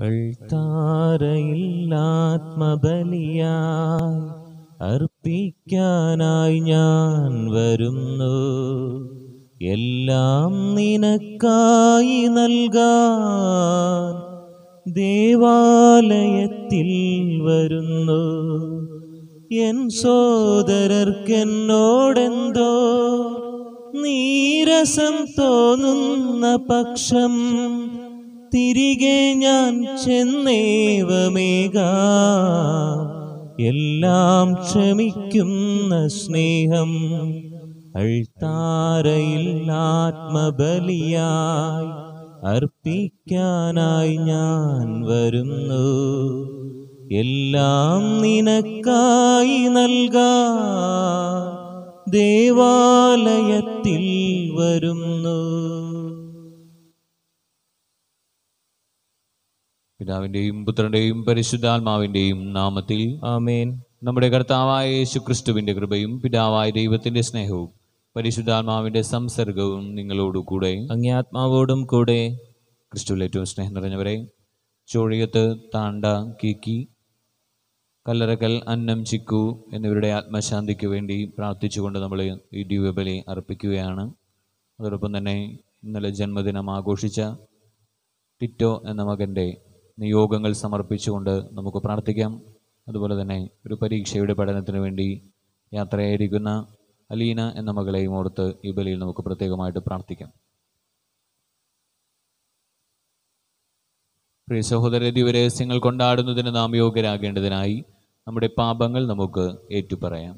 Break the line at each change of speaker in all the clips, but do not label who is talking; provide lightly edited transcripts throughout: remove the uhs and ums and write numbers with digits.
അൾത്താരയിൽ ആത്മബലിയായി അർപ്പിക്കാനായി ഞാൻ വരുന്നു. എല്ലാം നിനക്കായി നൽകാൻ ദേവാലയത്തിൽ വരുന്നു. എൻ സോദരർക്കെന്നോടെന്തോ നീരസം തോന്നുന്ന പക്ഷം തിരികെ ഞാൻ ചെന്നേവമേകാം. എല്ലാം ക്ഷമിക്കുന്ന സ്നേഹം അൾത്താരയിൽ ആത്മബലിയായി അർപ്പിക്കാനായി ഞാൻ വരുന്നു. എല്ലാം നിനക്കായി നൽകാൻ ദേവാലയത്തിൽ വരുന്നു.
പിതാവിന്റെയും പുത്രന്റെയും പരിശുദ്ധാത്മാവിന്റെയും നാമത്തിൽ ആമേൻ. നമ്മുടെ കർത്താവായ യേശുക്രിസ്തുവിന്റെ കൃപയും പിതാവായ ദൈവത്തിന്റെ സ്നേഹവും പരിശുദ്ധാത്മാവിന്റെ സംസർഗവും നിങ്ങളോടുകൂടെ
അങ്ങേ ആത്മാവോടും കൂടെ.
ക്രിസ്തുവിൽ ഏറ്റവും സ്നേഹം നിറഞ്ഞവരെ, ചോഴിയത്ത്, താണ്ട, കീക്കി, കല്ലറക്കൽ, അന്നം, ചിക്കു എന്നിവരുടെ ആത്മശാന്തിക്ക് വേണ്ടി പ്രാർത്ഥിച്ചുകൊണ്ട് നമ്മൾ ഈ ദിവ്യബലി അർപ്പിക്കുകയാണ്. അതോടൊപ്പം തന്നെ ഇന്നലെ ജന്മദിനം ആഘോഷിച്ച ടിറ്റോ എന്ന മകൻ്റെ നിയോഗങ്ങൾ സമർപ്പിച്ചുകൊണ്ട് നമുക്ക് പ്രാർത്ഥിക്കാം. അതുപോലെ തന്നെ ഒരു പരീക്ഷയുടെ പഠനത്തിന് വേണ്ടി യാത്രയായിരിക്കുന്ന അലീന എന്ന മകളെയും ഓർത്ത് ഈ ബലിയിൽ നമുക്ക് പ്രത്യേകമായിട്ട് പ്രാർത്ഥിക്കാം. പ്രിയ സഹോദര, ദിവരഹസ്യങ്ങൾ കൊണ്ടാടുന്നതിന് നാം യോഗ്യരാകേണ്ടതിനായി നമ്മുടെ പാപങ്ങൾ നമുക്ക് ഏറ്റുപറയാം.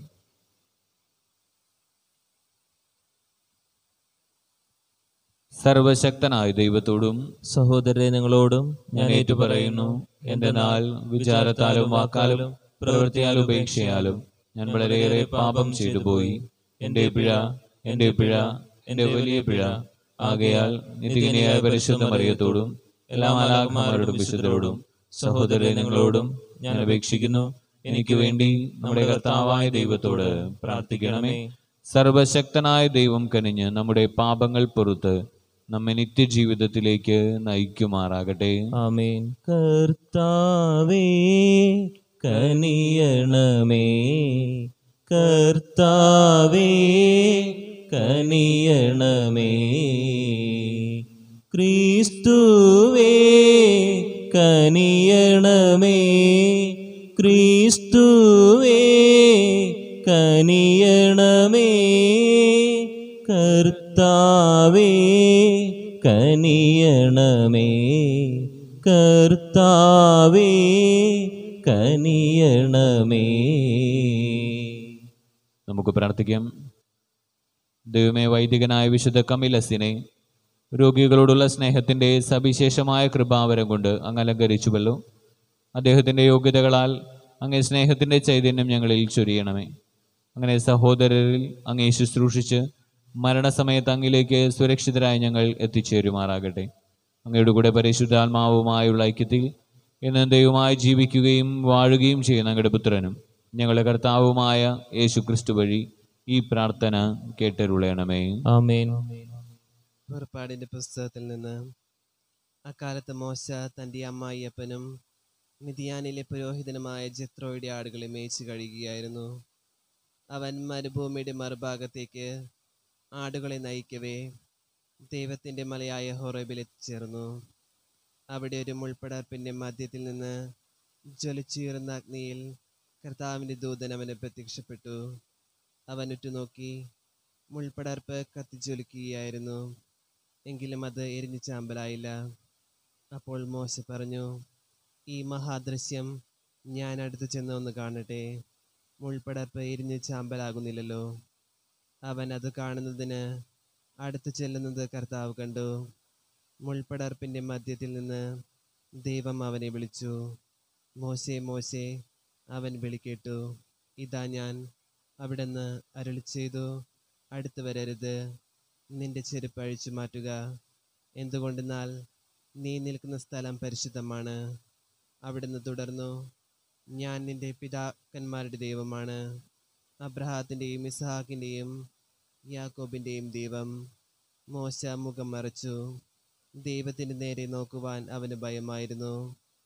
സർവശക്തനായ ദൈവത്തോടും
സഹോദരരെ നിങ്ങളോടും
ഞാൻ ഏറ്റുപറയുന്നു, എൻ്റെ നാൾ വിചാരത്താലും വാക്കാലും പ്രവൃത്തിയാലും ഉപേക്ഷയാലും ഞാൻ വളരെയേറെ പാപം ചെയ്തു പോയി. എൻ്റെ പിഴ, എൻ്റെ പിഴ, എൻ്റെ വലിയ പിഴ. ആകയാൽ നിത്യകന്യയായ പരിശുദ്ധ മറിയത്തോടും എല്ലാ മാലാഖമാരോടും വിശുദ്ധരോടും സഹോദരരെ നിങ്ങളോടും ഞാൻ അപേക്ഷിക്കുന്നു, എനിക്ക് വേണ്ടി നമ്മുടെ കർത്താവായ ദൈവത്തോട് പ്രാർത്ഥിക്കണമേ. സർവശക്തനായ ദൈവം കനിഞ്ഞ് നമ്മുടെ പാപങ്ങൾ പൊറുത്ത് നമ്മെ നിത്യജീവിതത്തിലേക്ക് നയിക്കുമാറാകട്ടെ.
ആമേൻ. കർത്താവേ കനിയണമേ, കർത്താവേ കനിയണമേ, ക്രിസ്തുവേ കനിയണമേ, ക്രിസ്തുവേ കനിയണമേ, കർത്താവേ കനിയണമേ, കർത്താവേ കനിയണമേ.
നമുക്ക് പ്രാർത്ഥിക്കാം. ദൈവമേ, വൈദികനായ വിശുദ്ധ കമിലസിനെ രോഗികളോടുള്ള സ്നേഹത്തിൻ്റെ സവിശേഷമായ കൃപാവരം കൊണ്ട് അങ്ങ് അലങ്കരിച്ചുവല്ലോ. അദ്ദേഹത്തിൻ്റെ യോഗ്യതകളാൽ അങ്ങേ സ്നേഹത്തിൻ്റെ ചൈതന്യം ഞങ്ങളിൽ ചൊരിയണമേ. അങ്ങനെ സഹോദരരിൽ അങ്ങേ ശുശ്രൂഷിച്ച് മരണസമയത്ത് അങ്ങിലേക്ക് സുരക്ഷിതരായി ഞങ്ങൾ എത്തിച്ചേരുമാറാകട്ടെ. അങ്ങയുടെ കൂടെ പരിശുദ്ധാത്മാവുമായുള്ള ഐക്യത്തിൽ എന്നേയുമായി ജീവിക്കുകയും വാഴുകയും ചെയ്യുന്ന അങ്ങയുടെ പുത്രനും ഞങ്ങളുടെ കർത്താവുമായ യേശുക്രിസ്തു വഴി ഈ പ്രാർത്ഥന കേട്ടരുളയണമേ.
ആമേൻ.
പുറപ്പാടിന്റെ പുസ്തകത്തിൽ നിന്ന്. അക്കാലത്ത് മോശ തൻ്റെ അമ്മായിയപ്പനും മിദിയാനിലെ പുരോഹിതനുമായ ജെത്രോയുടെ ആടുകളെ മേയിച്ചു കഴിയുകയായിരുന്നു. അവൻ മരുഭൂമിയുടെ മറുഭാഗത്തേക്ക് ആടുകളെ നയിക്കവേ ദൈവത്തിൻ്റെ മലയായ ഹോറേബിൽ എത്തിച്ചേർന്നു. അവിടെ ഒരു മുൾപ്പടർപ്പിൻ്റെ മധ്യത്തിൽ നിന്ന് ജ്വലിച്ചുയർന്ന അഗ്നിയിൽ കർത്താവിൻ്റെ ദൂതൻ അവന് പ്രത്യക്ഷപ്പെട്ടു. അവൻ ഉറ്റുനോക്കി, മുൾപ്പടർപ്പ് കത്തിജ്വലിക്കുകയായിരുന്നു, എങ്കിലും അത് എരിഞ്ഞു ചാമ്പലായില്ല. അപ്പോൾ മോശ പറഞ്ഞു, ഈ മഹാദൃശ്യം ഞാൻ അടുത്ത് ചെന്ന് ഒന്ന് കാണട്ടെ. മുൾപ്പടർപ്പ് എരിഞ്ഞു ചാമ്പലാകുന്നില്ലല്ലോ. അവൻ അത് കാണുന്നതിന് അടുത്ത് ചെല്ലുന്നത് കർത്താവ് കണ്ടു. മുൾപ്പടർപ്പിൻ്റെ മധ്യത്തിൽ നിന്ന് ദൈവം അവനെ വിളിച്ചു, മോശേ, മോശേ. അവൻ വിളിക്കേട്ടു, ഇതാ ഞാൻ. അവിടുന്ന് അരുളി ചെയ്തു, അടുത്ത് വരരുത്, നിന്റെ ചെരുപ്പ് അഴിച്ചു മാറ്റുക. എന്തുകൊണ്ടെന്നാൽ നീ നിൽക്കുന്ന സ്ഥലം പരിശുദ്ധമാണ്. അവിടുന്ന് തുടർന്നു, ഞാൻ നിന്റെ പിതാക്കന്മാരുടെ ദൈവമാണ്, അബ്രഹാത്തിൻ്റെയും ഇസ്ഹാക്കിൻ്റെയും യാക്കോബിൻ്റെയും ദൈവം. മോശ മുഖം മറച്ചു. ദൈവത്തിൻ്റെ നേരെ നോക്കുവാൻ അവന് ഭയമായിരുന്നു.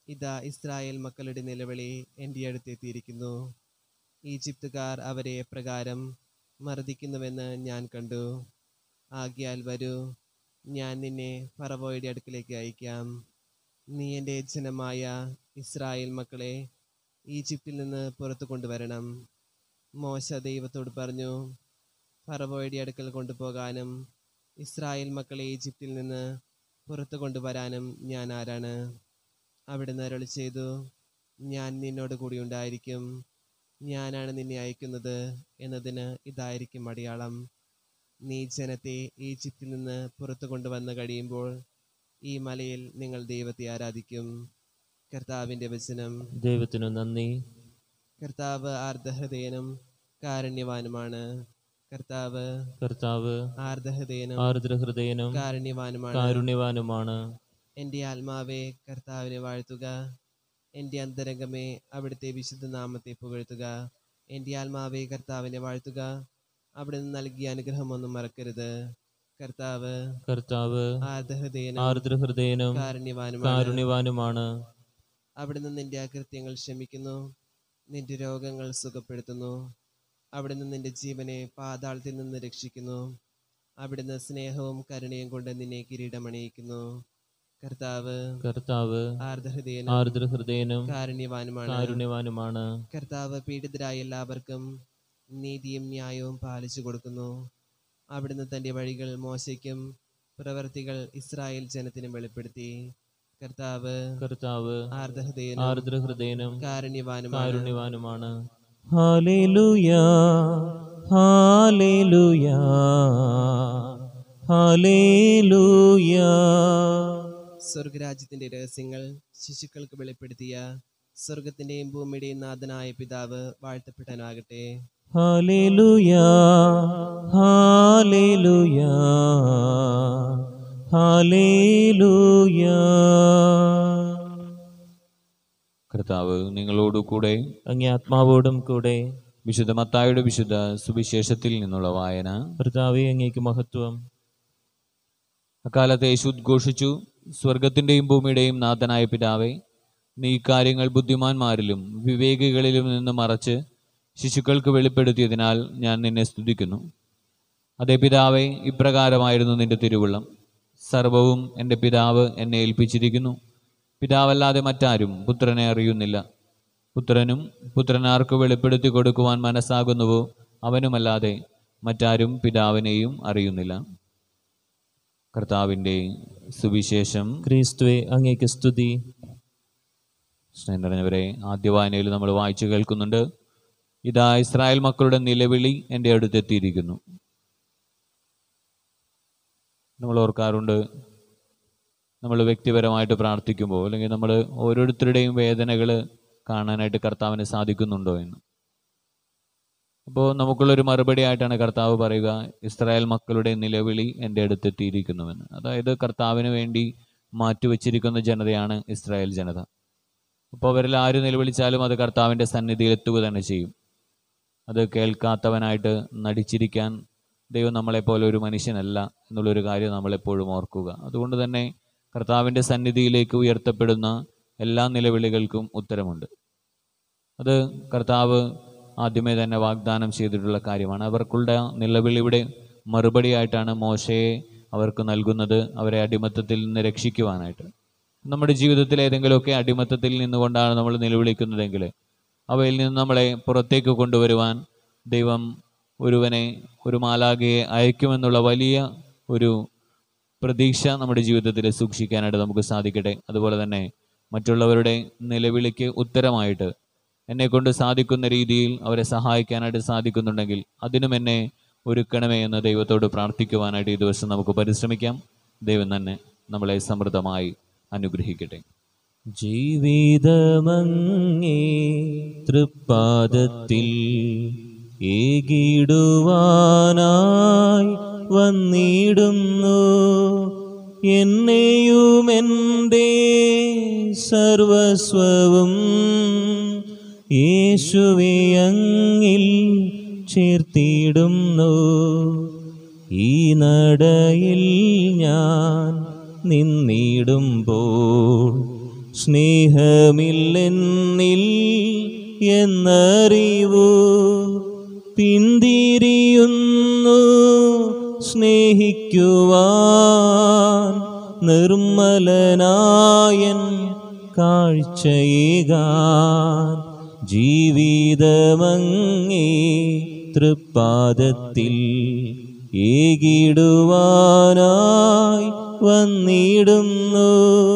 ഇതാ ഇസ്രായേൽ മക്കളുടെ നിലവിളി എൻ്റെ അടുത്തെത്തിയിരിക്കുന്നു. ഈജിപ്തുകാർ അവരെ എപ്രകാരം മർദ്ദിക്കുന്നുവെന്ന് ഞാൻ കണ്ടു. ആകയാൽ വരൂ, ഞാൻ നിന്നെ ഫറവോയുടെ അടുക്കിലേക്ക് അയക്കാം. നീ എൻ്റെ ജനമായ ഇസ്രായേൽ മക്കളെ ഈജിപ്തിൽ നിന്ന് പുറത്തു കൊണ്ടുവരണം. മോശ ദൈവത്തോട് പറഞ്ഞു, ഫറവോയുടെ അടുക്കൽ കൊണ്ടുപോകാനും ഇസ്രായേൽ മക്കളെ ഈജിപ്തിൽ നിന്ന് പുറത്തു കൊണ്ടുവരാനും ഞാൻ ആരാണ്? അവിടുന്ന് അരുളി ചെയ്തു, ഞാൻ നിന്നോട് കൂടി ഉണ്ടായിരിക്കും. ഞാനാണ് നിന്നെ അയക്കുന്നത് എന്നതിന് ഇതായിരിക്കും അടയാളം. നീ ജനത്തെ ഈജിപ്തിൽ നിന്ന് പുറത്തു കൊണ്ടുവന്ന് കഴിയുമ്പോൾ ഈ മലയിൽ നിങ്ങൾ ദൈവത്തെ ആരാധിക്കും. കർത്താവിന്റെ വചനം.
ദൈവത്തിനു നന്ദി.
കർത്താവ് ആർദ്രഹൃദയനും കാരുണ്യവാനുമാണ്. കർത്താവ് ആർദ്രഹൃദയനും
ആർദ്രഹൃദയനും കാരുണ്യവാനുമാണ്.
എൻ്റെ ആത്മാവെ കർത്താവിനെ വാഴ്ത്തുക. എൻ്റെ അന്തരംഗമേ അവിടുത്തെ വിശുദ്ധ നാമത്തെ പുകഴ്ത്തുക. എൻ്റെ ആത്മാവെ കർത്താവിനെ വാഴ്ത്തുക. അവിടുന്ന് നൽകിയ അനുഗ്രഹമൊന്നും മറക്കരുത്. കർത്താവ് ആർദ്രഹൃദയനും കാരുണ്യവാനുമാണ്. അവിടുന്ന് നിന്റെ അകൃത്യങ്ങൾ ക്ഷമിക്കുന്നു, നിന്റെ രോഗങ്ങൾ സുഖപ്പെടുത്തുന്നു. അവിടുന്ന് നിന്റെ ജീവനെ പാതാളത്തിൽ നിന്ന് രക്ഷിക്കുന്നു. അവിടുന്ന് സ്നേഹവും കരുണയും കൊണ്ട് നിന്നെ കിരീടമണിയിക്കുന്നു. കർത്താവ് ആർദ്രഹൃദയനും കാരുണ്യവാനുമാണ്. കർത്താവ് പീഡിതരായ എല്ലാവർക്കും നീതിയും ന്യായവും പാലിച്ചു കൊടുക്കുന്നു. അവിടുന്ന് തന്റെ വഴികൾ മോശയ്ക്കും പ്രവർത്തികൾ ഇസ്രായേൽ ജനത്തിനും വെളിപ്പെടുത്തി. കർത്താവ് ആർദ്രഹൃദയനും കാരുണ്യവാനുമാണ്.
Hallelujah, hallelujah, hallelujah.
സ്വർഗരാജ്യത്തിന്റെ രഹസ്യങ്ങൾ ശിശുക്കൾക്ക് വെളിപ്പെടുത്തിയ സ്വർഗത്തിന്റെയും ഭൂമിയുടെയും നാഥനായ പിതാവ് വാഴ്ത്തപ്പെട്ടവനാകട്ടെ.
Hallelujah, hallelujah, hallelujah.
കർത്താവ് നിങ്ങളോടു കൂടെ,
അങ്ങേ ആത്മാവോടും കൂടെ.
വിശുദ്ധ മത്തായിയുടെ വിശുദ്ധ സുവിശേഷത്തിൽ നിന്നുള്ള വായന.
കർത്താവേ, അങ്ങേക്ക് മഹത്വം.
അക്കാലത്ത് യേശു ഉദ്ഘോഷിച്ചു, സ്വർഗത്തിന്റെയും ഭൂമിയുടെയും നാഥനായ പിതാവേ, നീ കാര്യങ്ങൾ ബുദ്ധിമാന്മാരിലും വിവേകികളിലും നിന്ന് മറച്ച് ശിശുക്കൾക്ക് വെളിപ്പെടുത്തിയതിനാൽ ഞാൻ നിന്നെ സ്തുതിക്കുന്നു. അതേ പിതാവേ, ഇപ്രകാരമായിരുന്നു നിന്റെ തിരുവുള്ളം. സർവവും എൻ്റെ പിതാവ് എന്നെ ഏൽപ്പിച്ചിരിക്കുന്നു. പിതാവല്ലാതെ മറ്റാരും പുത്രനെ അറിയുന്നില്ല. പുത്രനും പുത്രനാർക്ക് വെളിപ്പെടുത്തി കൊടുക്കുവാൻ മനസ്സാകുന്നുവോ അവനുമല്ലാതെ മറ്റാരും പിതാവിനെയും അറിയുന്നില്ല. കർത്താവിൻ്റെ സുവിശേഷം.
ക്രിസ്തുവേ, അങ്ങേക്ക് സ്തുതി.
സ്നേഹം നിറഞ്ഞവരെ, ആദ്യ വായനയിൽ നമ്മൾ വായിച്ചു കേൾക്കുന്നുണ്ട്, ഇതാ ഇസ്രായേൽ മക്കളുടെ നിലവിളി എൻ്റെ അടുത്തെത്തിയിരിക്കുന്നു. നമ്മൾ ഓർക്കാറുണ്ട്, നമ്മൾ വ്യക്തിപരമായിട്ട് പ്രാർത്ഥിക്കുമ്പോൾ അല്ലെങ്കിൽ നമ്മൾ ഓരോരുത്തരുടെയും വേദനകൾ കാണാനായിട്ട് കർത്താവിന് സാധിക്കുന്നുണ്ടോ എന്ന്. അപ്പോൾ നമുക്കുള്ളൊരു മറുപടി ആയിട്ടാണ് കർത്താവ് പറയുക, ഇസ്രായേൽ മക്കളുടെ നിലവിളി എൻ്റെ അടുത്തെത്തിയിരിക്കുന്നുവെന്ന്. അതായത് കർത്താവിന് വേണ്ടി മാറ്റിവെച്ചിരിക്കുന്ന ജനതയാണ് ഇസ്രായേൽ ജനത. അപ്പോൾ അവരിൽ ആര് നിലവിളിച്ചാലും അത് കർത്താവിൻ്റെ സന്നിധിയിൽ എത്തുക തന്നെ ചെയ്യും. അത് കേൾക്കാത്തവനായിട്ട് നടിച്ചിരിക്കാൻ ദൈവം നമ്മളെപ്പോലെ ഒരു മനുഷ്യനല്ല എന്നുള്ളൊരു കാര്യം നമ്മളെപ്പോഴും ഓർക്കുക. അതുകൊണ്ട് തന്നെ കർത്താവിൻ്റെ സന്നിധിയിലേക്ക് ഉയർത്തപ്പെടുന്ന എല്ലാ നിലവിളികൾക്കും ഉത്തരമുണ്ട്. അത് കർത്താവ് ആദ്യമേ തന്നെ വാഗ്ദാനം ചെയ്തിട്ടുള്ള കാര്യമാണ്. അവർക്കുള്ള നിലവിളിയുടെ മറുപടിയായിട്ടാണ് മോശയെ അവർക്ക് നൽകുന്നത്, അവരെ അടിമത്തത്തിൽ നിന്ന് രക്ഷിക്കുവാനായിട്ട്. നമ്മുടെ ജീവിതത്തിൽ ഏതെങ്കിലുമൊക്കെ അടിമത്തത്തിൽ നിന്നുകൊണ്ടാണ് നമ്മൾ നിലവിളിക്കുന്നതെങ്കിൽ അവയിൽ നിന്ന് നമ്മളെ പുറത്തേക്ക് കൊണ്ടുവരുവാൻ ദൈവം ഒരു മാലാഖയെ അയക്കുമെന്നുള്ള വലിയ ഒരു പ്രതീക്ഷ നമ്മുടെ ജീവിതത്തിൽ സൂക്ഷിക്കാനായിട്ട് നമുക്ക് സാധിക്കട്ടെ. അതുപോലെ തന്നെ മറ്റുള്ളവരുടെ നിലവിളിക്ക് ഉത്തരമായിട്ട് എന്നെക്കൊണ്ട് സാധിക്കുന്ന രീതിയിൽ അവരെ സഹായിക്കാനായിട്ട് സാധിക്കുന്നുണ്ടെങ്കിൽ അതിനും എന്നെ ഒരുക്കണമേ എന്ന് ദൈവത്തോട് പ്രാർത്ഥിക്കുവാനായിട്ട് ഈ ദിവസം നമുക്ക് പരിശ്രമിക്കാം. ദൈവം തന്നെ നമ്മളെ സമൃദ്ധമായി അനുഗ്രഹിക്കട്ടെ.
ജീവിതമങ്ങേ തൃപ്പാദത്തിൽ ഏകിടുവാനായി വന്നിടുന്നു. എന്നെയുമെൻ്റെ സർവസ്വവും യേശുവേ അങ്ങിൽ ചേർത്തിടുന്നു. ഈ നടയിൽ ഞാൻ നിന്നിടുമ്പോൾ സ്നേഹമില്ലെന്നിൽ എന്നറിവു പിന്തിരിയുന്നു സ്നേഹിക്കുവാൻ നിർമ്മലനായൻ കാഴ്ചയേകാൻ ജീവിതമങ്ങേ തൃപ്പാദത്തിൽ ഏകിടുവാനായി വന്നിടുന്നു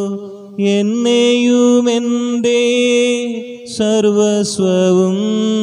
എന്നെയുമെൻ്റെ സർവസ്വവും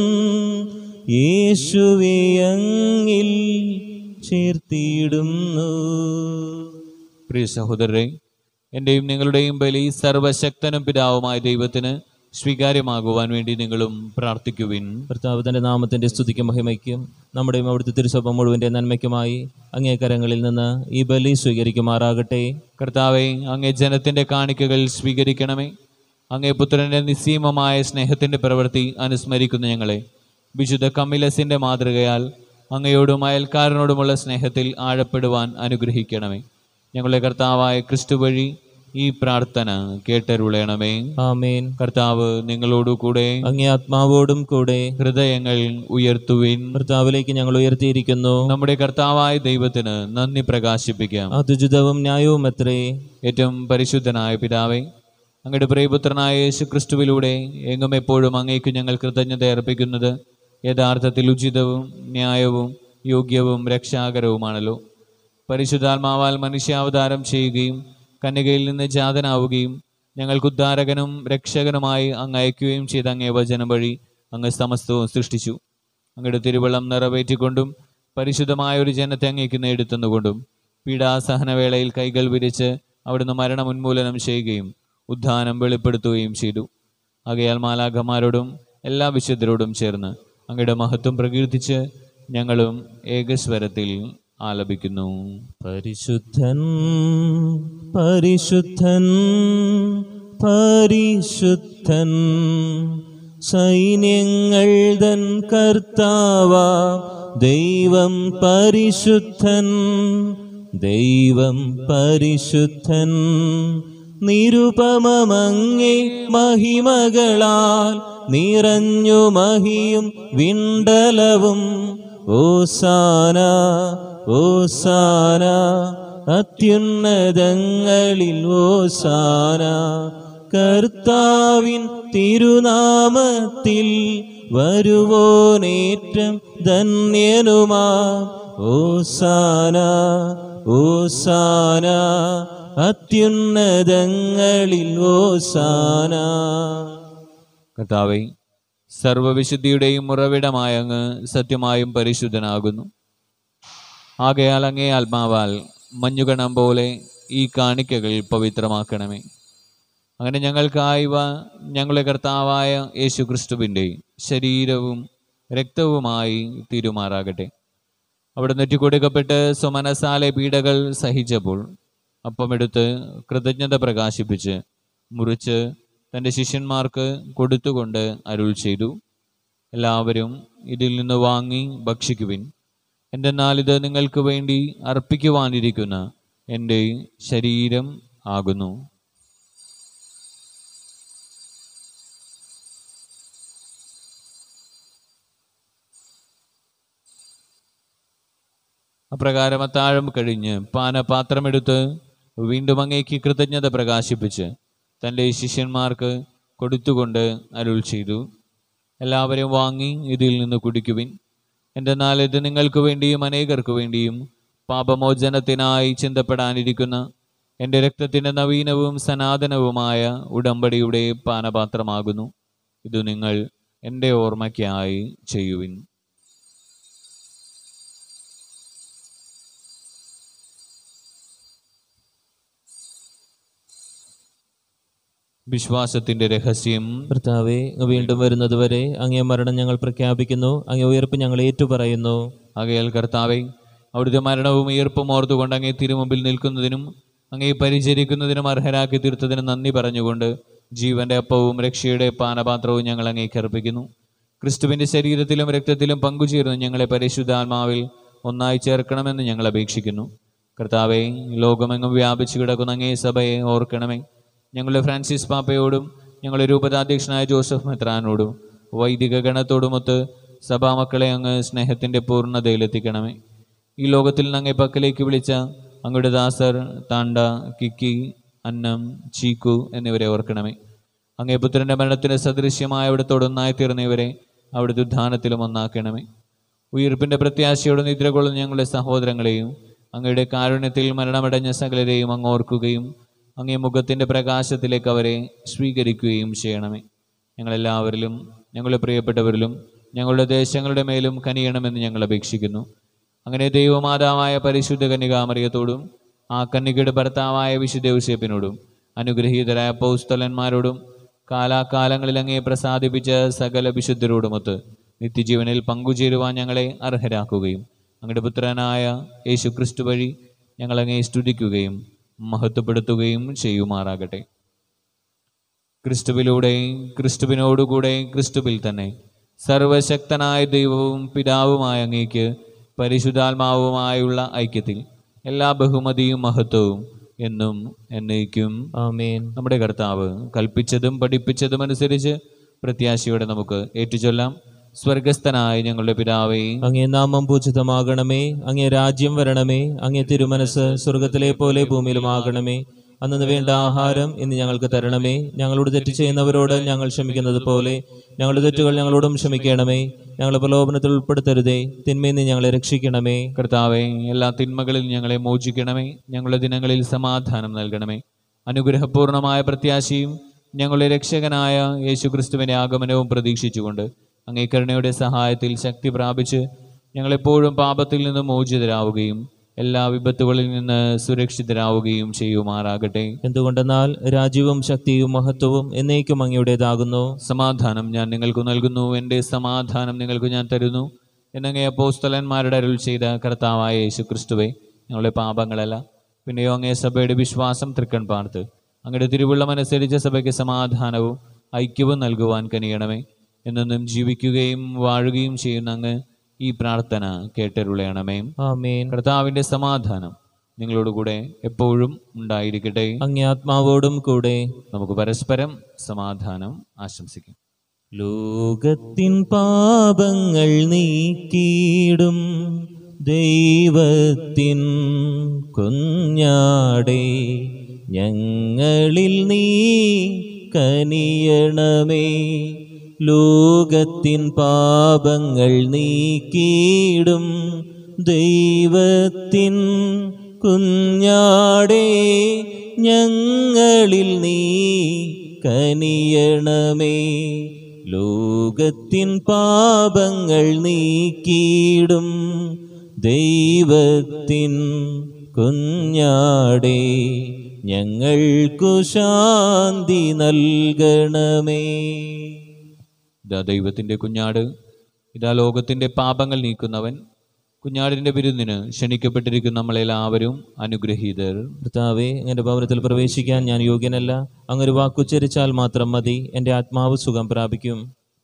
യേശുവേ അങ്ങിൽ ചേർത്തിടുന്നു.
പ്രിയ സഹോദരരെ, എൻ്റെയും നിങ്ങളുടെയും ബലി സർവശക്തനും പിതാവുമായ ദൈവത്തിന് സ്വീകാര്യമാകുവാൻ വേണ്ടി നിങ്ങളും പ്രാർത്ഥിക്കുവിൻ.
കർത്താവ് തൻ്റെ നാമത്തിൻ്റെ സ്തുതിക്കും മഹിമയ്ക്കും നമ്മുടെയും അവിടുത്തെ തിരുസഭ മുഴുവൻ്റെ നന്മയ്ക്കുമായി അങ്ങേ കരങ്ങളിൽ നിന്ന് ഈ ബലി സ്വീകരിക്കുമാറാകട്ടെ.
കർത്താവെ, അങ്ങേ ജനത്തിൻ്റെ കാണിക്കകൾ സ്വീകരിക്കണമേ. അങ്ങേ പുത്രൻ്റെ നിസ്സീമമായ സ്നേഹത്തിൻ്റെ പ്രവൃത്തി അനുസ്മരിക്കുന്ന ഞങ്ങളെ വിശുദ്ധ കമ്മിലസിൻ്റെ മാതൃകയാൽ അങ്ങയോടും അയൽക്കാരനോടുമുള്ള സ്നേഹത്തിൽ ആഴപ്പെടുവാൻ അനുഗ്രഹിക്കണമേ. ഞങ്ങളുടെ കർത്താവായ ക്രിസ്തു വഴി ഈ പ്രാർത്ഥന കേട്ടരുളണമേ.
ആമേൻ.
കർത്താവ് നിങ്ങളോടു കൂടെ,
അങ്ങേ ആത്മാവോടും കൂടെ.
ഹൃദയങ്ങൾ ഉയർത്തുവിൻ.
കർത്താവിലേക്ക് ഞങ്ങൾ ഉയർത്തിയിരിക്കുന്നു.
നമ്മുടെ കർത്താവായ ദൈവത്തിന് നന്ദി പ്രകാശിപ്പിക്കാം.
അതുചിതവും ന്യായവും എത്രേ.
ഏറ്റവും പരിശുദ്ധനായ പിതാവേ, അങ്ങയുടെ പ്രിയപുത്രനായ യേശു ക്രിസ്തുവിലൂടെ എങ്ങും എപ്പോഴും അങ്ങേക്ക് ഞങ്ങൾ കൃതജ്ഞത അർപ്പിക്കുന്നത് യഥാർത്ഥത്തിൽ ഉചിതവും ന്യായവും യോഗ്യവും രക്ഷാകരവുമാണല്ലോ. പരിശുദ്ധാത്മാവാൽ മനുഷ്യാവതാരം ചെയ്യുകയും കന്യകയിൽ നിന്ന് ജാതനാവുകയും ഞങ്ങൾക്ക് ഉദ്ധാരകനും രക്ഷകനുമായി അങ്ങ് അയക്കുകയും ചെയ്ത അങ്ങേ വചനം വഴി അങ്ങ് സമസ്തവും സൃഷ്ടിച്ചു. അങ്ങയുടെ തിരുവള്ളം നിറവേറ്റിക്കൊണ്ടും പരിശുദ്ധമായ ഒരു ജനത്തെ അങ്ങേക്ക് നേടുത്തുന്നുകൊണ്ടും പീഡാസഹനവേളയിൽ കൈകൾ വിരിച്ച് അവിടുന്ന് മരണം ഉന്മൂലനം ചെയ്യുകയും ഉദ്ധാനം വെളിപ്പെടുത്തുകയും ചെയ്തു. ആകയാൽ മാലാഖമാരോടും എല്ലാ വിശുദ്ധരോടും ചേർന്ന് അങ്ങയുടെ മഹത്വം പ്രകീർത്തിച്ച് ഞങ്ങളും ഏകസ്വരത്തിൽ ആലപിക്കുന്നു.
പരിശുദ്ധൻ പരിശുദ്ധൻ പരിശുദ്ധൻ സൈന്യങ്ങൾ തൻ കർത്താവ ദൈവം പരിശുദ്ധൻ ദൈവം പരിശുദ്ധൻ നിരുപമമങ്ങേ മഹിമകളാൽ നിറഞ്ഞു മഹിയും വിണ്ടലവും ഓസാന ഓസാന അത്യുന്നതങ്ങളിൽ ഓസാന കർത്താവിൻ തിരുനാമത്തിൽ വരുവോനേറ്റം ധന്യനുമാ ഓസാന ഓസാന അത്യുന്നതങ്ങളിൽ ഓസാന.
കർത്താവേ, സർവവിശുദ്ധിയുടെയും ഉറവിടമായ അങ്ങ് സത്യമായും പരിശുദ്ധനാകുന്നു. ആകയാൽ അങ്ങേ ആത്മാവാൽ മഞ്ഞുകണം പോലെ ഈ കാണിക്കകൾ പവിത്രമാക്കണമേ. അങ്ങനെ ഞങ്ങൾക്കായവ ഞങ്ങളുടെ കർത്താവായ യേശു ക്രിസ്തുവിൻ്റെ ശരീരവും രക്തവുമായി തീരുമാറാകട്ടെ. അവിടെ നെറ്റിക്കൊടുക്കപ്പെട്ട് സ്വമനസാലെ പീഡകൾ സഹിച്ചപ്പോൾ അപ്പമെടുത്ത് കൃതജ്ഞത പ്രകാശിപ്പിച്ച് മുറിച്ച് തൻ്റെ ശിഷ്യന്മാർക്ക് കൊടുത്തുകൊണ്ട് അരുൾ ചെയ്തു, എല്ലാവരും ഇതിൽ നിന്ന് വാങ്ങി ഭക്ഷിക്കുവിൻ. എന്തെന്നാൽ ഇത് നിങ്ങൾക്ക് വേണ്ടി അർപ്പിക്കുവാനിരിക്കുന്ന എൻ്റെ ശരീരം ആകുന്നു. അപ്രകാരം അത്താഴം കഴിഞ്ഞ് പാനപാത്രമെടുത്ത് വീണ്ടും അങ്ങേക്ക് കൃതജ്ഞത പ്രകാശിപ്പിച്ച് തൻ്റെ ശിഷ്യന്മാർക്ക് കൊടുത്തുകൊണ്ട് അരുൾ ചെയ്തു, എല്ലാവരും വാങ്ങി ഇതിൽ നിന്ന് കുടിക്കുവിൻ. എന്തെന്നാൽ ഇത് നിങ്ങൾക്ക് വേണ്ടിയും അനേകർക്ക് വേണ്ടിയും പാപമോചനത്തിനായി ചിന്തപ്പെടാനിരിക്കുന്ന എൻ്റെ രക്തത്തിൻ്റെ നവീനവും സനാതനവുമായ ഉടമ്പടിയുടെ പാനപാത്രമാകുന്നു. ഇത് നിങ്ങൾ എൻ്റെ ഓർമ്മയ്ക്കായി ചെയ്യുവിൻ. വിശ്വാസത്തിന്റെ രഹസ്യം.
കർത്താവേ, അങ്ങ് വീണ്ടും വരുന്നതുവരെ അങ്ങേ മരണം ഞങ്ങൾ പ്രഖ്യാപിക്കുന്നു, അങ്ങേ ഉയർപ്പ് ഞങ്ങൾ ഏറ്റുപറയുന്നു.
ആകയാൽ കർത്താവേ, അവിടുത്തെ മരണവും ഉയർപ്പും ഓർത്തുകൊണ്ട് അങ്ങേ തിരുമുമ്പിൽ നിൽക്കുന്നതിനും അങ്ങേ പരിചരിക്കുന്നതിനും അർഹരാക്കി തീർത്തതിന് നന്ദി പറഞ്ഞുകൊണ്ട് ജീവന്റെ അപ്പവും രക്ഷയുടെ പാനപാത്രവും ഞങ്ങൾ അങ്ങേക്ക് അർപ്പിക്കുന്നു. ക്രിസ്തുവിന്റെ ശരീരത്തിലും രക്തത്തിലും പങ്കുചേർന്ന് ഞങ്ങളെ പരിശുദ്ധാത്മാവിൽ ഒന്നായി ചേർക്കണമെന്ന് ഞങ്ങൾ അപേക്ഷിക്കുന്നു. കർത്താവേ, ലോകമെങ്ങും വ്യാപിച്ചു കിടക്കുന്ന അങ്ങേ സഭയെ ഓർക്കണമേ. ഞങ്ങളുടെ ഫ്രാൻസിസ് പാപ്പയോടും ഞങ്ങളുടെ രൂപതാധ്യക്ഷനായ ജോസഫ് മെത്രാനോടും വൈദിക ഗണത്തോടുമൊത്ത് സഭാമക്കളെ അങ്ങ് സ്നേഹത്തിൻ്റെ പൂർണ്ണതയിലെത്തിക്കണമേ. ഈ ലോകത്തിൽ നിന്ന് അങ്ങേ പക്കലേക്ക് വിളിച്ച അങ്ങയുടെ ദാസർ താണ്ട, കിക്കി, അന്നം, ചീക്കു എന്നിവരെ ഓർക്കണമേ. അങ്ങേ പുത്രൻ്റെ മരണത്തിന് സദൃശ്യമായ അവിടുത്തോടൊന്നായി തീർന്നവരെ അവിടുത്തെ ഉദ്ധാനത്തിലും ഒന്നാക്കണമേ. ഉയിർപ്പിൻ്റെ പ്രത്യാശയോടെ നിദ്ര കൊള്ളുന്ന ഞങ്ങളുടെ സഹോദരങ്ങളെയും അങ്ങയുടെ കാരുണ്യത്തിൽ മരണമടഞ്ഞ സകലരെയും അങ്ങ് ഓർക്കുകയും അങ്ങേ മുഖത്തിൻ്റെ പ്രകാശത്തിലേക്ക് അവരെ സ്വീകരിക്കുകയും ചെയ്യണമേ. ഞങ്ങളെല്ലാവരിലും ഞങ്ങളുടെ പ്രിയപ്പെട്ടവരിലും ഞങ്ങളുടെ ദേശങ്ങളുടെ മേലും കനിയണമെന്ന് ഞങ്ങൾ അപേക്ഷിക്കുന്നു. അങ്ങനെ ദൈവമാതാവായ പരിശുദ്ധ കന്യകാമറിയത്തോടും ആ കന്യകയുടെ ഭർത്താവായ വിശുദ്ധ യോസേപ്പിനോടും അനുഗ്രഹീതരായ അപ്പോസ്തലന്മാരോടും കാലാകാലങ്ങളിൽ അങ്ങേ പ്രസാദിപ്പിച്ച സകല വിശുദ്ധരോടുമൊത്ത് നിത്യജീവനിൽ പങ്കുചേരുവാൻ ഞങ്ങളെ അർഹരാക്കുകയും അങ്ങയുടെ പുത്രനായ യേശു ക്രിസ്തു വഴി ഞങ്ങളങ്ങേ സ്തുതിക്കുകയും മഹത്വപ്പെടുത്തുകയും ചെയ്യുമാറാകട്ടെ. ക്രിസ്തുവിലൂടെ, ക്രിസ്തുവിനോടുകൂടെ, ക്രിസ്തുവിൽ തന്നെ സർവശക്തനായ ദൈവവും പിതാവുമായ അങ്ങേക്ക് പരിശുദ്ധാത്മാവുമായുള്ള ഐക്യത്തിൽ എല്ലാ ബഹുമതിയും മഹത്വവും എന്നും എന്നേക്കും
ആമേൻ.
നമ്മുടെ കർത്താവ് കൽപ്പിച്ചതും പഠിപ്പിച്ചതും അനുസരിച്ച് പ്രത്യാശയോടെ നമുക്ക് ഏറ്റുചൊല്ലാം. സ്വർഗസ്ഥനായ ഞങ്ങളുടെ പിതാവേ,
അങ്ങേ നാമം പൂജിതമാകണമേ. അങ്ങേ രാജ്യം വരണമേ. അങ്ങേ തിരുമനസ് സ്വർഗത്തിലെ പോലെ ഭൂമിയിലുമാകണമേ. അന്നു വേണ്ട ആഹാരം ഇന്ന് ഞങ്ങൾക്ക് തരണമേ. ഞങ്ങളോട് തെറ്റ് ചെയ്യുന്നവരോട് ഞങ്ങൾ ക്ഷമിക്കുന്നത് പോലെ ഞങ്ങളുടെ തെറ്റുകൾ ഞങ്ങളോടും ക്ഷമിക്കണമേ. ഞങ്ങളെ പ്രലോഭനത്തിൽ ഉൾപ്പെടുത്തരുതേ, തിന്മയിൽ നിന്ന് ഞങ്ങളെ രക്ഷിക്കണമേ.
കർത്താവേ, എല്ലാ തിന്മകളിൽ ഞങ്ങളെ മോചിക്കണമേ. ഞങ്ങളുടെ ദിനങ്ങളിൽ സമാധാനം നൽകണമേ. അനുഗ്രഹപൂർണമായ പ്രത്യാശയും ഞങ്ങളുടെ രക്ഷകനായ യേശുക്രിസ്തുവിന്റെ ആഗമനവും പ്രതീക്ഷിച്ചുകൊണ്ട് അങ്ങേ കരുണയുടെ സഹായത്തിൽ ശക്തി പ്രാപിച്ച് ഞങ്ങളെപ്പോഴും പാപത്തിൽ നിന്ന് മോചിതരാവുകയും എല്ലാ വിപത്തുകളിൽ നിന്ന് സുരക്ഷിതരാവുകയും ചെയ്യുമാറാകട്ടെ.
എന്തുകൊണ്ടെന്നാൽ രാജ്യവും ശക്തിയും മഹത്വവും എന്നേക്കും അങ്ങയുടേതാകുന്നു.
സമാധാനം ഞാൻ നിങ്ങൾക്ക് നൽകുന്നു, എൻ്റെ സമാധാനം നിങ്ങൾക്ക് ഞാൻ തരുന്നു എന്നങ്ങേ അപ്പോസ്തലന്മാരുടെ അരുൾ ചെയ്ത കർത്താവായ യേശുക്രിസ്തുവേ, ഞങ്ങളുടെ പാപങ്ങളല്ല പിന്നെയോ അങ്ങേ സഭയുടെ വിശ്വാസം തൃക്കൺ പാർത്ത് അങ്ങയുടെ തിരുവുള്ളമനുസരിച്ച് സഭയ്ക്ക് സമാധാനവും ഐക്യവും നൽകുവാൻ കനിയണമേ. എന്നും ജീവിക്കുകയും വാഴുകയും ചെയ്യുന്ന അങ്ങ് ഈ പ്രാർത്ഥന കേട്ടരുളയണമേ.
ആമേൻ.
കർത്താവിന്റെ സമാധാനം നിങ്ങളോടുകൂടെ എപ്പോഴും ഉണ്ടായിരിക്കട്ടെ.
അങ്ങേ ആത്മാവോടും കൂടെ.
നമുക്ക് പരസ്പരം സമാധാനം ആശംസിക്കാം.
ലോകത്തിൻ പാപങ്ങൾ നീക്കിയിടും ദൈവത്തിൻ കുഞ്ഞാടേ, ഞങ്ങളിൽ നീ കനിയണമേ. ലോകത്തിൻ പാപങ്ങൾ നീക്കിയിടും ദൈവത്തിൻ കുഞ്ഞാടേ, ഞങ്ങളിൽ നീ കനിയണമേ. ലോകത്തിൻ പാപങ്ങൾ നീക്കിയിടും ദൈവത്തിൻ കുഞ്ഞാടേ, ഞങ്ങൾക്കു ശാന്തി നൽകണമേ.
ഇതാ ദൈവത്തിൻ്റെ കുഞ്ഞാട്, ഇതാ ലോകത്തിൻ്റെ പാപങ്ങൾ നീക്കുന്നവൻ. കുഞ്ഞാടിൻ്റെ വിരുന്നിന് ക്ഷണിക്കപ്പെട്ടിരിക്കുന്ന നമ്മളെല്ലാവരും അനുഗ്രഹീതർ.
കർത്താവേ, അങ്ങയുടെ ഭവനത്തിൽ പ്രവേശിക്കാൻ ഞാൻ യോഗ്യനല്ല. അങ്ങൊരു വാക്കുച്ചരിച്ചാൽ മാത്രം മതി, എൻ്റെ ആത്മാവ് സുഖം പ്രാപിക്കും.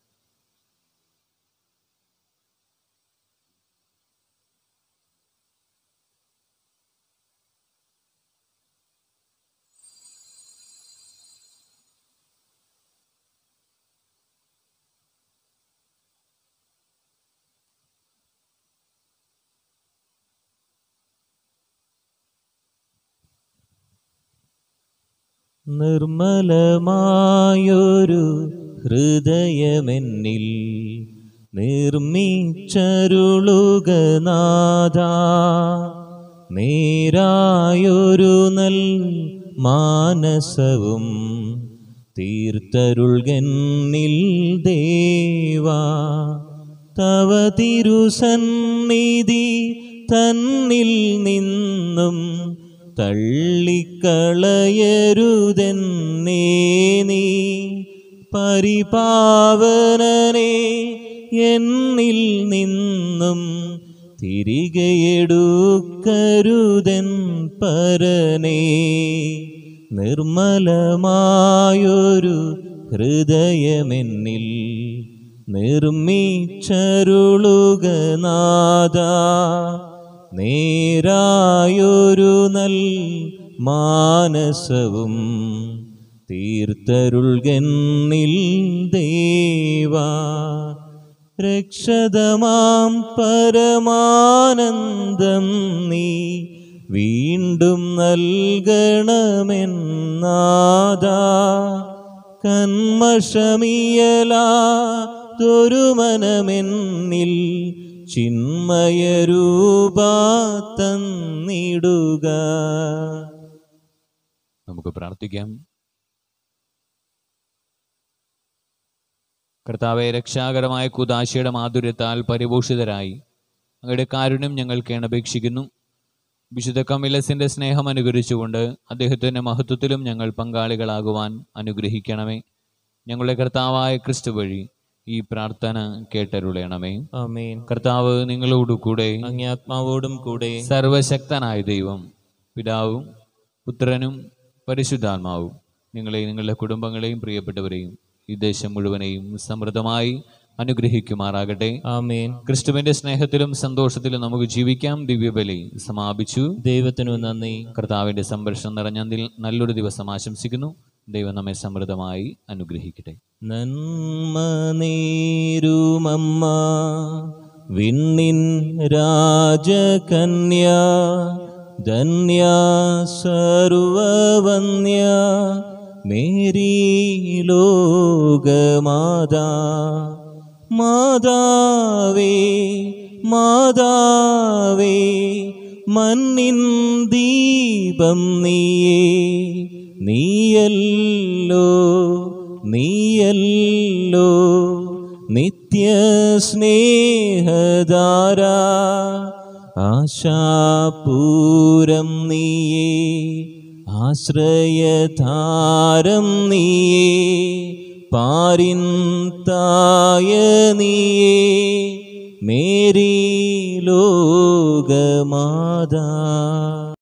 നിർമ്മലമായൊരു ഹൃദയമെന്നിൽ നിർമ്മിച്ചരുളുക നാഥാ, നേരായൊരു നൽ മാനസവും തീർത്തരുൾകന്നിൽ ദേവാ. തവ തിരുസന്നിധി തന്നിൽ നിന്നും തള്ളിക്കളയരുതെന്നേ നീ. പരിപാവനനെ എന്നിൽ നിന്നും തിരികെയെടുക്കരുതെൻ പരനേ. നിർമ്മലമായൊരു ഹൃദയമെന്നിൽ നിർമ്മിച്ചരുളുക നാഥാ, നേരായൊരു നൽ മാനസവും തീർത്തരുൾകന്നിൽ ദേവാ. രക്ഷതമാം പരമാനന്ദം നീ വീണ്ടും നൽകണമെന്നാദാ. കന്മഷമിയലാതൊരു മനമെന്നിൽ ചിന്മയരൂപ തന്നിടുക.
നമുക്ക് പ്രാർത്ഥിക്കാം. കർത്താവെ, രക്ഷാകരമായ കൂദാശയുടെ മാധുര്യത്താൽ പരിപോഷിതരായി അങ്ങയുടെ കാരുണ്യം ഞങ്ങൾ കേണപേക്ഷിക്കുന്നു. വിശുദ്ധ കമിലസിന്റെ സ്നേഹം അനുകരിച്ചുകൊണ്ട് അദ്ദേഹത്തിന്റെ മഹത്വത്തിലും ഞങ്ങൾ പങ്കാളികളാകുവാൻ അനുഗ്രഹിക്കണമേ. ഞങ്ങളുടെ കർത്താവായ ക്രിസ്തു വഴി ഈ പ്രാർത്ഥന കേട്ടരുളയണമേ.
ആമേൻ.
കർത്താവ് നിങ്ങളോടു കൂടെ,
അങ്ങേ ആത്മാവോടും കൂടെ.
സർവശക്തനായ ദൈവം പിതാവും പുത്രനും പരിശുദ്ധാത്മാവും നിങ്ങളെയും നിങ്ങളുടെ കുടുംബങ്ങളെയും പ്രിയപ്പെട്ടവരെയും ഈ ദേശം മുഴുവനെയും സമൃദ്ധമായി അനുഗ്രഹിക്കുമാറാകട്ടെ.
ആമേൻ.
ക്രിസ്തുവിന്റെ സ്നേഹത്തിലും സന്തോഷത്തിലും നമുക്ക് ജീവിക്കാം. ദിവ്യബലി സമാപിച്ചു.
ദൈവത്തിനു നന്ദി.
കർത്താവിന്റെ സംരക്ഷണം നിറഞ്ഞ നല്ലൊരു ദിവസം ആശംസിക്കുന്നു. ദൈവം നമ്മെ സമൃദ്ധമായി അനുഗ്രഹിക്കട്ടെ.
നന്മ നേരുമമ്മ വിണ്ണിൻ രാജകന്യ, ധന്യ സർവവന്യ മേരി ലോകമാതാ. മാതാവേ മാതാവേ മണ്ണിൻ ദീപം നീയേ. നീയല്ലോ നീയല്ലോ നിത്യസ്നേഹധാര. ആശാപൂരം നീയേ, ആശ്രയധാരം നീയേ, പാരിൻ തായ നീയേ, മേരി ലോകമാതാ.